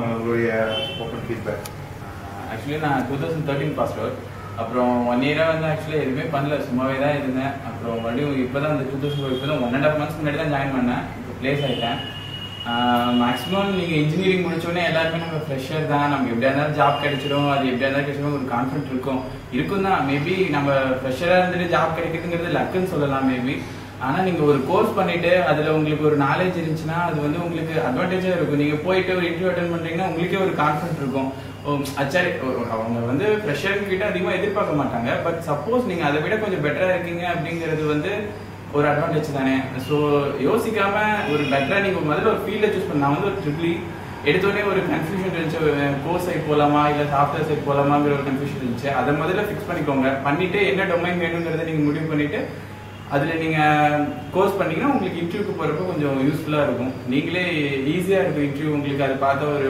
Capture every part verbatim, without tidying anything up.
உங்களுடைய open feedback? Actually நான் two thousand thirteen passed out. அப்புறம் ஒன் இயராக வந்து ஆக்சுவலி எதுவுமே பண்ணல, சும்மாவே தான் இருந்தேன். அப்புறம் மறுபடியும் இப்போ தான் இந்த டூ தௌசண்ட் இப்போ தான் ஒன் அண்ட் ஹாஃப் மந்த்ஸ் முன்னாடி தான் ஜாயின் பண்ணேன். இப்போ ப்ளேஸ் ஆகிட்டேன். மேக்ஸிமம் நீங்கள் இன்ஜினியரிங் முடிச்சோடனே எல்லாருமே நம்ம ஃப்ரெஷர் தான், நம்ம எப்படியா இருந்தாலும் ஜாப் கிடைச்சிடும், அது எப்படியா இருந்தாலும் கிடைச்சிடும் ஒரு கான்ஃபிடென்ட் இருக்கும் இருக்கும் தான். மேபி நம்ம ஃப்ரெஷராக இருந்துட்டு ஜாப் கிடைக்கிறதுங்கிறது லக்குன்னு சொல்லலாம் மேபி. ஆனால் நீங்கள் ஒரு கோர்ஸ் பண்ணிட்டு அதில் உங்களுக்கு ஒரு நாலேஜ் இருந்துச்சுன்னா அது வந்து உங்களுக்கு அட்வான்டேஜாக இருக்கும். நீங்கள் போயிட்டு ஒரு இன்டர்வியூ அட்டன் பண்ணுறீங்கன்னா உங்களுக்கே ஒரு கான்ஃபிடென்ட் இருக்கும். அச்சாரி அவங்க வந்து ஃப்ரெஷர் கிட்ட அதிகமாக எதிர்பார்க்க மாட்டாங்க. பட் சப்போஸ் நீங்கள் அதை விட கொஞ்சம் பெட்டராக இருக்கீங்க அப்படிங்கிறது வந்து ஒரு அட்வான்டேஜ் தானே. ஸோ யோசிக்காம ஒரு பெட்டராக நீங்கள் முதல்ல ஒரு ஃபீல்டை சூஸ் பண்ண. நான் வந்து ஒரு ட்ரிபிளி எடுத்தோடனே ஒரு கன்ஃபியூஷன் இருந்துச்சு, கோர்ஸ் சைட் போகலாமா இல்லை சாஃப்ட்வேர் சைட் போகலாமாங்கிற ஒரு கன்ஃபியூஷன் இருந்துச்சு. அதை முதல்ல ஃபிக்ஸ் பண்ணிக்கோங்க. பண்ணிட்டு என்ன டொமைன் வேணுங்கிறத நீங்கள் முடிவு பண்ணிட்டு அதில் நீங்கள் கோர்ஸ் பண்ணிங்கன்னா உங்களுக்கு இன்டர்வியூக்கு போகிறப்ப கொஞ்சம் யூஸ்ஃபுல்லாக இருக்கும். நீங்களே ஈஸியாக இருக்கும் இன்டர்வியூ, உங்களுக்கு அதை பார்த்த ஒரு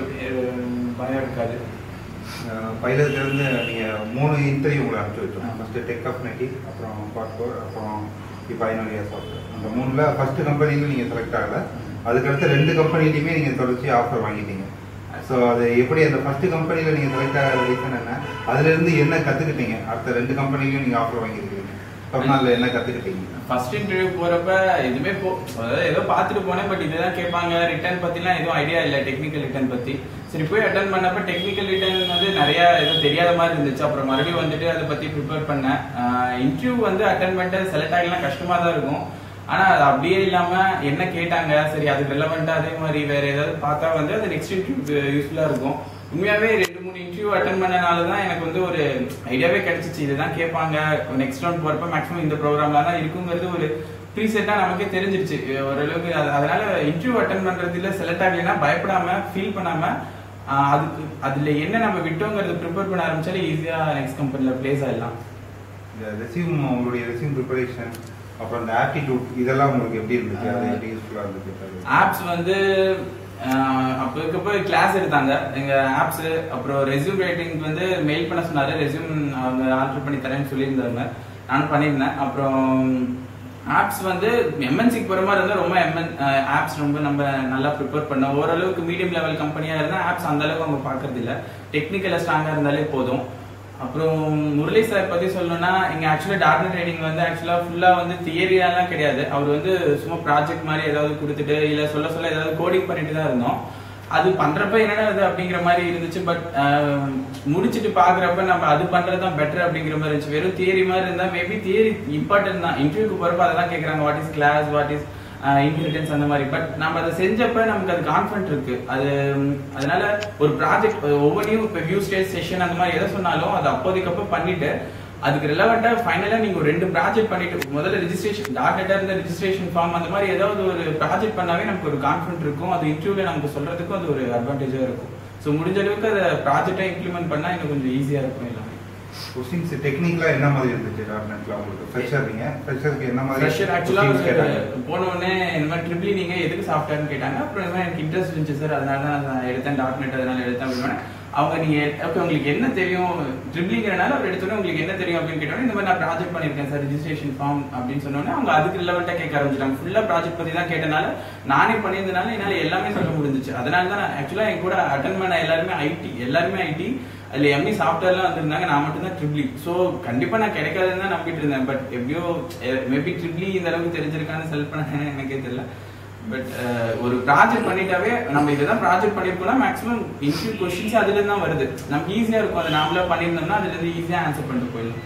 பயம் இருக்காது. பைலட்லேருந்து நீங்கள் மூணு இன்டர்வியூ உங்களை அனுப்பிச்சி வச்சோம். ஃபஸ்ட்டு டெக் ஆஃப்னெட்டி, அப்புறம் பாஸ்போர்ட், அப்புறம் இப்போ ஐநூறு சாஃப்ட்வேர். அந்த மூணில் ஃபஸ்ட்டு கம்பெனியில் நீங்கள் செலக்ட் ஆகலை. அதுக்கடுத்து ரெண்டு கம்பெனிலையுமே நீங்கள் தொடர்ச்சி ஆஃபர் வாங்கிட்டீங்க. ஸோ அது எப்படி அந்த ஃபஸ்ட்டு கம்பெனியில் நீங்கள் செலக்ட் ஆகிற ரீசன் என்ன? அதுலேருந்து என்ன கற்றுக்கிட்டீங்க? அடுத்த ரெண்டு கம்பெனிலையும் நீங்கள் ஆஃபர் வாங்கியிருக்கீங்க, அதில் என்ன கற்றுக்கிட்டீங்க? ஃபர்ஸ்ட் இன்டர்வியூ போகிறப்ப எதுவுமே போ அதாவது ஏதோ பார்த்துட்டு போனேன். பட் இதுதான் கேட்பாங்க, ரிட்டர்ன் பற்றிலாம் எதுவும் ஐடியா இல்லை, டெக்னிக்கல் ரிட்டர்ன் பற்றி. சரி போய் அட்டன் பண்ணப்ப டெக்னிக்கல் ரிட்டர்ன் வந்து நிறையா எதுவும் தெரியாத மாதிரி இருந்துச்சு. அப்புறம் மறுபடியும் வந்துட்டு அதை பற்றி ப்ரிப்பேர் பண்ணேன். இன்டர்வியூ வந்து அட்டன் பண்ணிட்டு செலக்ட் ஆகலாம் கஷ்டமாக தான் இருக்கும். ஆனால் அது அப்படியே இல்லாமல் என்ன கேட்டாங்க, சரி அது ரெலவெண்ட்டாக அதே மாதிரி வேறு ஏதாவது பார்த்தா வந்து அது நெக்ஸ்ட் இன்டர்வியூ யூஸ்ஃபுல்லாக இருக்கும். உண்மையாகவே ரெண்டு மூணு இன்டர்வியூ அட்டன் பண்ணனால தான் எனக்கு வந்து ஒரு ஐடியாவே கிடைச்சிச்சு. இதுதான் கேட்பாங்க, நெக்ஸ்ட் ரவுண்ட் போகிறப்ப மேக்ஸிமம் இந்த ப்ரோக்ராம்ல தான் இருக்குங்கிறது ஒரு ப்ரீசெட்டாக நமக்கே தெரிஞ்சிருச்சு ஓரளவுக்கு. அதனால இன்டர்வியூ அட்டன் பண்ணுறதுல செலக்ட் ஆகலைன்னா பயப்படாமல் ஃபீல் பண்ணாமல் அதுக்கு அதில் என்ன நம்ம விட்டோங்கிறது ப்ரிப்பேர் பண்ண ஆரம்பிச்சாலே ஈஸியாக நெக்ஸ்ட் கம்பெனியில் பிளேஸ் ஆகிடலாம். இந்த ரெஸ்யூம், உங்களுடைய ரெஸ்யூம் ப்ரிப்பரேஷன், அப்புறம் இந்த ஆப்டிடியூட், இதெல்லாம் உங்களுக்கு எப்படி இருந்துச்சு? அது எப்படி யூஸ்ஃபுல்லாக இருந்துச்சு? ஆப்ஸ் வந்து அப்போ இருக்கப்போ கிளாஸ் எடுத்தாங்க எங்க ஆப்ஸ். அப்புறம் ரெஸ்யூம் ரைட்டிங் வந்து மெயில் பண்ண சொன்னாரு, ரெஸ்யூம் அவங்க ஆல்டர் பண்ணி தரேன்னு சொல்லியிருந்தாங்க, நானும் பண்ணியிருந்தேன். அப்புறம் ஆப்ஸ் வந்து எம்என்சிக்கு போகிற மாதிரி இருந்தால் ரொம்ப எம்என் ஆப்ஸ் ரொம்ப நம்ம நல்லா ப்ரிப்பேர் பண்ணோம். ஓரளவுக்கு மீடியம் லெவல் கம்பெனியாக இருந்தால் ஆப்ஸ் அந்த அளவுக்கு அவங்க பார்க்கறது இல்லை, டெக்னிக்கலாக ஸ்ட்ராங்காக இருந்தாலே போதும். அப்புறம் முரளி சார் பற்றி சொல்லணும்னா, இங்கே ஆக்சுவலாக டாட்டா ட்ரைனிங் வந்து ஆக்சுவலாக ஃபுல்லாக வந்து தியரியாலாம் கிடையாது. அவர் வந்து சும்மா ப்ராஜெக்ட் மாதிரி ஏதாவது கொடுத்துட்டு இல்லை சொல்ல சொல்ல ஏதாவது கோடிங் பண்ணிட்டு தான் இருந்தோம். அது பண்ணுறப்ப என்னடா அது அப்படிங்கிற மாதிரி இருந்துச்சு. பட் முடிச்சுட்டு பார்க்குறப்ப நம்ம அது பண்ணுறது தான் பெட்டர் அப்படிங்கிற மாதிரி இருந்துச்சு. வெறும் தியரி மாதிரி இருந்தால் மேபி தியரி இம்பார்ட்டன்ட் தான், இன்டர்வியூக்கு போகிறப்ப அதெல்லாம் கேட்குறாங்க, what is class, what is inheritance அந்த மாதிரி. பட் நம்ம அதை செஞ்சப்ப நமக்கு அது கான்ஃபிடென்ட் இருக்கு. அது அதனால ஒரு ப்ராஜெக்ட் ஒவ்வொன்றையும் இப்போ வியூ ஸ்டேஜ் செஷன் அந்த மாதிரி எதை சொன்னாலும் அது அப்போதைக்கப்போ பண்ணிட்டு அதுக்கு ரிலவெண்டா ஃபைனலா நீங்க ஒரு ரெண்டு ப்ராஜெக்ட் பண்ணிட்டு முதல்ல ரெஜிஸ்ட்ரேஷன் டாட்டா இருந்த ரெஜிஸ்ட்ரேஷன் ஃபார்ம் அந்த மாதிரி ஏதாவது ஒரு ப்ராஜெக்ட் பண்ணாவே நமக்கு ஒரு கான்ஃபிடென்ட் இருக்கும். அது இன்டர்வியூல நமக்கு சொல்றதுக்கும் அது ஒரு அட்வான்டேஜா இருக்கும். ஸோ முடிஞ்ச அளவுக்கு அதை ப்ராஜெக்டா இம்ப்ளிமெண்ட் பண்ணா இன்னும் கொஞ்சம் ஈஸியா இருக்கும். எல்லாமே கொஸ்டின்ஸ் டெக்னிக்கலா என்ன மாதிரி இருந்துச்சு டாட்நெட்ல உங்களுக்கு? ஃப்ரெஷர் நீங்க ஃப்ரெஷருக்கு என்ன மாதிரி? ஃப்ரெஷர் ஆக்சுவலா போன உடனே இந்த மாதிரி ட்ரிபிளி நீங்க எதுக்கு சாஃப்ட்வேர்னு கேட்டாங்க. அப்புறம் இந்த மாதிரி எனக்கு இன்ட்ரெஸ்ட் இருந்துச்சு சார், அதனால தான் நான் எடுத்தேன் டாட்நெட், அதனால எடுத்தேன் அப்படின்னு. அவங்க நீங்க ஓகே உங்களுக்கு என்ன தெரியும் ட்ரிபிளிங்கிறனால அவர் எடுத்தோன்னே உங்களுக்கு என்ன தெரியும் அப்படின்னு கேட்டோன்னே இந்த மாதிரி நான் ப்ராஜெக்ட் பண்ணியிருக்கேன் சார் ரெஜிஸ்ட்ரேஷன் ஃபார்ம் அப்படின்னு சொன்னோன்னே அவங்க அதுக்கு ரிலவெண்டா கேட்க ஆரம்பிச்சிட்டாங்க. ஃபுல்லா ப்ராஜெக்ட் பத்தி தான் கேட்டனால நானே பண்ணியிருந்தனால என்னால எல்லாமே சொல்ல முடிஞ்சிச்சு. அதனால தான் ஆக்சுவலா என் கூட அட்டன் பண்ண எல்லாருமே ஐடி எல்லாருமே ஐடி அதுல எம்இ சாஃப்ட்வேர்லாம் வந்திருந்தாங்க, நான் மட்டும் தான் ட்ரிபிளி. ஸோ கண்டிப்பா நான் கிடைக்காதுன்னு தான் நம்பிட்டு இருந்தேன். பட் எப்படியோ மேபி ட்ரிபிளி இந்த அளவுக்கு தெரிஞ்சிருக்கான்னு செலக்ட் பண்ண எனக்கே தெரியல. பட் ஒரு ப்ராஜெக்ட் பண்ணிட்டாவே நம்ம இதுதான் ப்ராஜெக்ட் பண்ணிருக்கோம்னா மேக்ஸிமம் இன்டர்வியூ கொஸ்டின்ஸ் அதுல இருந்து தான் வருது. நமக்கு ஈஸியா இருக்கும். அதை நாமளா பண்ணியிருந்தோம்னா அதுல இருந்து ஈஸியா ஆன்சர் பண்ணிட்டு போயிடலாம்.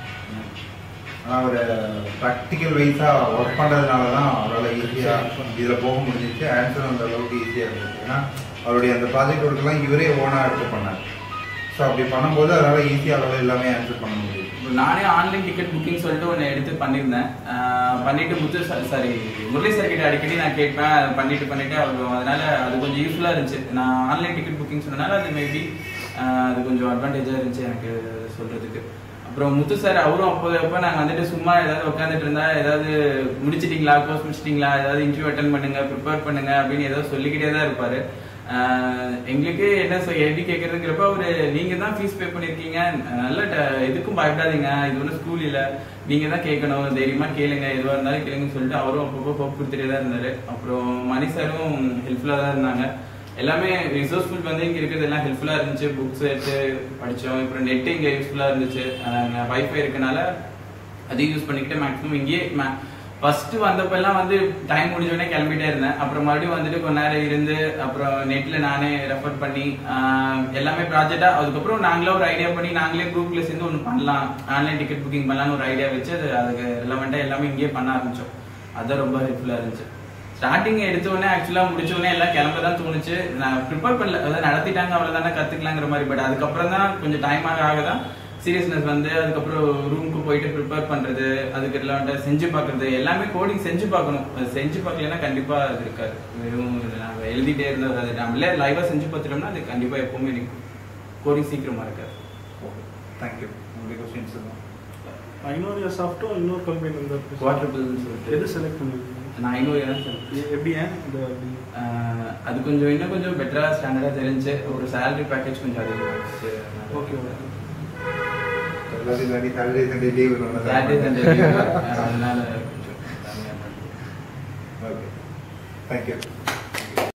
ஒரு ப்ராக்டிக்கல் வைஸா ஒர்க் பண்றதுனால தான் அவரால் ஈஸியா இதுல போக முடிஞ்சிச்சு. ஆன்சர் அந்த அளவுக்கு ஈஸியா இருந்துச்சு. ஏன்னா அவருடைய அந்த ப்ராஜெக்ட் ஒர்க்கெல்லாம் இவரே ஓனா எடுத்து பண்ணார். ஸோ அப்படி பண்ணும்போது அதனால ஈஸியாக அவரால் எல்லாமே ஆன்சர் பண்ண முடியும். நானே ஆன்லைன் டிக்கெட் புக்கிங் சொல்லிட்டு ஒன்று எடுத்து பண்ணியிருந்தேன். பண்ணிட்டு முத்து சாரி முரளி சார் கிட்ட அடிக்கடி நான் கேட்பேன், பண்ணிட்டு பண்ணிட்டு அவர் அதனால அது கொஞ்சம் யூஸ்ஃபுல்லாக இருந்துச்சு. நான் ஆன்லைன் டிக்கெட் புக்கிங் சொன்னனால அது மேபி அது கொஞ்சம் அட்வான்டேஜாக இருந்துச்சு எனக்கு சொல்றதுக்கு. அப்புறம் முத்து சார் அவரும் அப்போது அப்போ நாங்கள் வந்துட்டு சும்மா ஏதாவது உட்காந்துட்டு இருந்தா ஏதாவது முடிச்சிட்டீங்களா, கோர்ஸ் முடிச்சிட்டீங்களா, ஏதாவது இன்டர்வியூ அட்டன் பண்ணுங்க, ப்ரிப்பேர் பண்ணுங்க அப்படின்னு ஏதாவது சொல்லிக்கிட்டே தான் இருப்பாரு. எங்களுக்கு என்ன எப்படி கேட்கறதுங்கிறப்ப அவரு நீங்க தான் ஃபீஸ் பே பண்ணிருக்கீங்க, நல்ல எதுக்கும் பயப்படாதீங்க, இது ஒன்றும் ஸ்கூல் இல்லை, நீங்க தான் கேட்கணும், தைரியமா கேளுங்க, எதுவாக இருந்தாலும் கேளுங்கன்னு சொல்லிட்டு அவரும் அப்பப்போ ஹோப் கொடுத்துட்டே தான் இருந்தாரு. அப்புறம் மணி சாரும் ஹெல்ப்ஃபுல்லாக தான் இருந்தாங்க. எல்லாமே ரிசோர்ஸ்ஃபுல் வந்து இங்கே இருக்கிறது எல்லாம் ஹெல்ப்ஃபுல்லாக இருந்துச்சு. புக்ஸ் எடுத்து படித்தோம். அப்புறம் நெட்டு இங்கே யூஸ்ஃபுல்லாக இருந்துச்சு. வைஃபை இருக்கனால அதையும் யூஸ் பண்ணிக்கிட்டு மேக்ஸிமம் இங்கேயே ஃபர்ஸ்ட் வந்தப்ப எல்லாம் வந்து டைம் முடிஞ்சோடனே கிளம்பிட்டே இருந்தேன். அப்புறம் மறுபடியும் வந்துட்டு கொஞ்ச நேரம் இருந்து அப்புறம் நெட்ல நானே ரெஃபர் பண்ணி எல்லாமே ப்ராஜெக்டா அதுக்கப்புறம் நாங்களே ஒரு ஐடியா பண்ணி நாங்களே குரூப்ல சேர்ந்து ஒன்று பண்ணலாம், ஆன்லைன் டிக்கெட் புக்கிங் பண்ணலாம்னு ஒரு ஐடியா வச்சு அது அதுக்கு ரிலவெண்டா எல்லாமே இங்கேயே பண்ண ஆரம்பிச்சோம். அதுதான் ரொம்ப ஹெல்ப்ஃபுல்லா இருந்துச்சு. ஸ்டார்டிங் எடுத்த உடனே ஆக்சுவலா முடிச்ச உடனே எல்லாம் கிளம்ப தான் தோணுச்சு. நான் ப்ரிப்பேர் பண்ணல, அதாவது நடத்திட்டாங்க அவ்வளவுதானே கத்துக்கலாங்கிற மாதிரி. பட் அதுக்கப்புறம் தான் கொஞ்சம் டைம் ஆக ஆகதான் சீரியஸ்னஸ் வந்து அதுக்கப்புறம் ரூமுக்கு போயிட்டு ப்ரிப்பேர் பண்றது, அதுக்கு ரிலவெண்டா செஞ்சு பார்க்கறது, எல்லாமே கோடிங் செஞ்சு பார்க்கணும். செஞ்சு பார்க்கலன்னா கண்டிப்பா அது இருக்காது. வெறும் நம்ம எழுதிட்டே இருந்தது அது நம்மளே லைவா செஞ்சு பார்த்துட்டோம்னா அது கண்டிப்பா எப்பவுமே நிற்கும். கோடிங் சீக்கிரமா இருக்காது. Okay, thank you. உங்களுடைய கொஸ்டின்ஸ் தான். ஐநூறு சாஃப்ட்டும் இன்னொரு கம்பெனி வந்து குவாட்ரபிள்னு சொல்லிட்டு எது செலக்ட் பண்ணிருக்கீங்க? நான் ஐநூறு தான் சொல்லுவேன். எப்படி ஏன் இந்த அது கொஞ்சம் இன்னும் கொஞ்சம் பெட்டரா ஸ்டாண்டர்டா தெரிஞ்சு ஒரு சேலரி பேக்கேஜ் கொஞ்சம் அதிகமாகிடுச்சு. Okay okay Saturday Sunday Sunday leave வேணும். Saturday Sunday leave அதனால கொஞ்சம் ஓகே, தேங்க்யூ.